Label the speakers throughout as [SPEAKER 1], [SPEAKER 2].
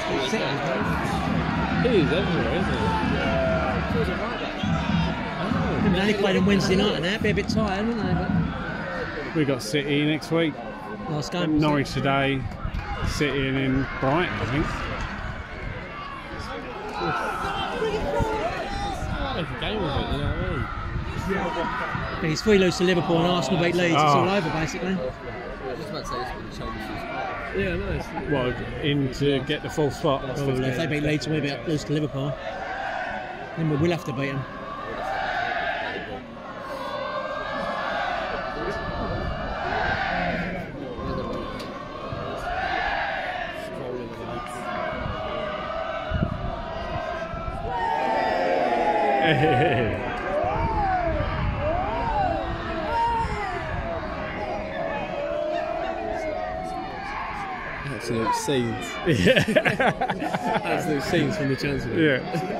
[SPEAKER 1] He is everywhere, isn't he?
[SPEAKER 2] They only played on Wednesday night and that, be a bit tired, wouldn't they? But
[SPEAKER 3] We got City next week.
[SPEAKER 2] last game.
[SPEAKER 3] Norwich today. City and in Brighton, I think.
[SPEAKER 1] Make a game of it, you know what I mean?
[SPEAKER 2] But it's 3 lose to Liverpool and Arsenal beat Leeds. It's all over basically.
[SPEAKER 4] I was about to say this with the Chelmsford.
[SPEAKER 1] Yeah, nice.
[SPEAKER 3] Well, in to get the 4th spot.
[SPEAKER 2] Oh, if they beat Leeds, we'll lose to Liverpool. Then we will have to beat them.
[SPEAKER 1] Absolute scenes. Absolute scenes from the Chancellor.
[SPEAKER 3] Yeah.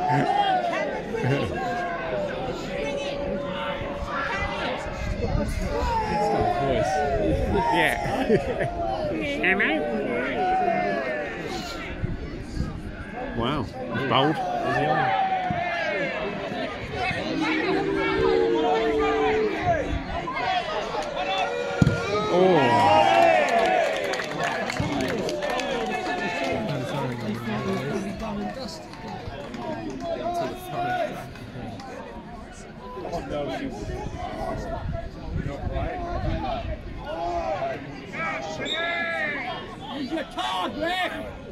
[SPEAKER 1] Voice.
[SPEAKER 3] Yeah. Wow. Bold. Oh.
[SPEAKER 5] Use your card, ref!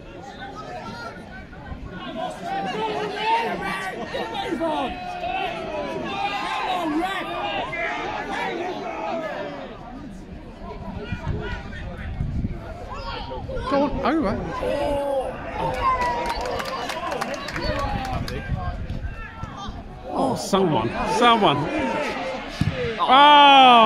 [SPEAKER 5] Move on! Come on, ref!
[SPEAKER 3] Go on, over. Oh, someone. Oh!